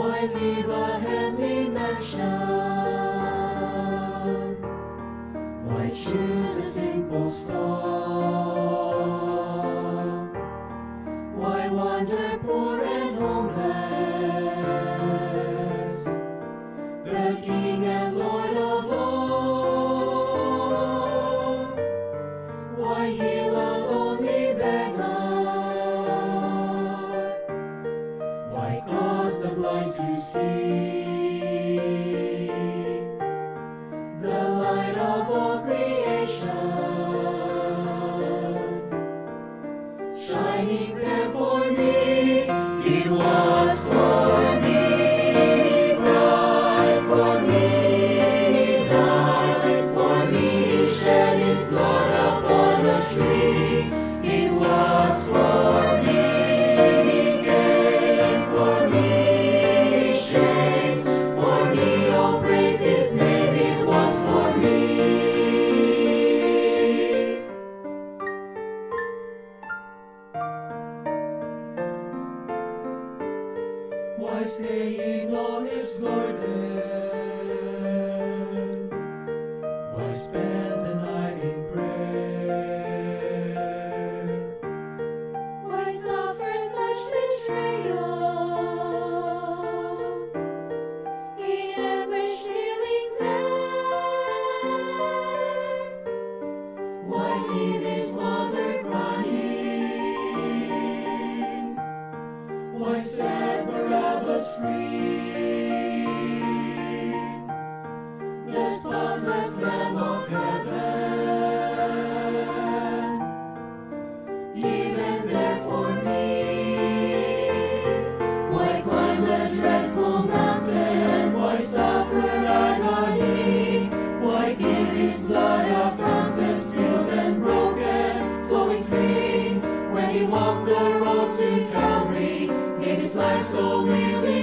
Why leave a heavenly mansion? Why choose a simple star? Why wander poor and homeless? The King and Lord of all. Why heal a lonely beggar? Why cause the blind to see? The light of all creation, shining there for me, it was for me, cried for me, died for me, shed his blood upon a tree, it was for me, gain for me, shame for me, oh praise his name, it was for me. Why stay in Olive's garden? Why spend the night in prayer? Why suffer such betrayal? In anguish kneeling there. Why leave his mother crying? Why set Barabbas free? The spotless Lamb of heaven, even there for me. Why climb the dreadful mountain? Why suffer agony? Why give his blood a fountain spilled and broken, flowing free? When he walked the road to Calvary, gave his life so willingly.